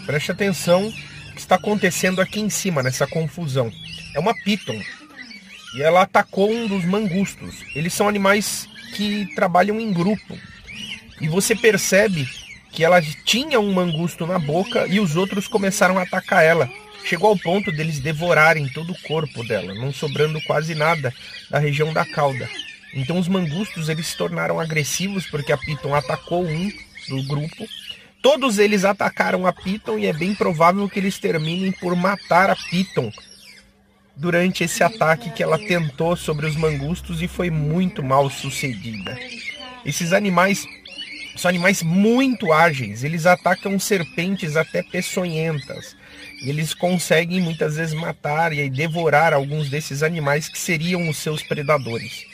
Preste atenção o que está acontecendo aqui em cima, nessa confusão. É uma piton. E ela atacou um dos mangustos. Eles são animais que trabalham em grupo. E você percebe que ela tinha um mangusto na boca e os outros começaram a atacar ela. Chegou ao ponto deles devorarem todo o corpo dela, não sobrando quase nada da região da cauda. Então os mangustos eles se tornaram agressivos porque a piton atacou um do grupo. Todos eles atacaram a piton e é bem provável que eles terminem por matar a piton durante esse ataque que ela tentou sobre os mangustos e foi muito mal sucedida. Esses animais são animais muito ágeis, eles atacam serpentes até peçonhentas. E eles conseguem muitas vezes matar e devorar alguns desses animais que seriam os seus predadores.